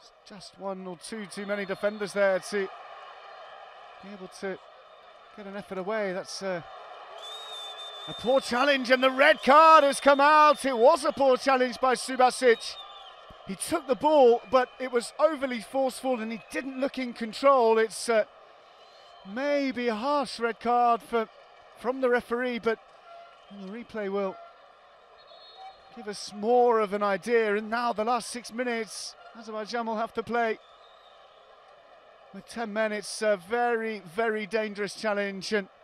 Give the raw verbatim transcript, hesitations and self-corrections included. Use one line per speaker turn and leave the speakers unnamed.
Just one or two too many defenders there to be able to get an effort away. That's uh, a poor challenge, and the red card has come out. It was a poor challenge by Subasic. He took the ball, but it was overly forceful and he didn't look in control. It's uh, maybe a harsh red card for from the referee, but the replay will give us more of an idea. And now the last six minutes, Azerbaijan will have to play with ten men. It's a very, very dangerous challenge, and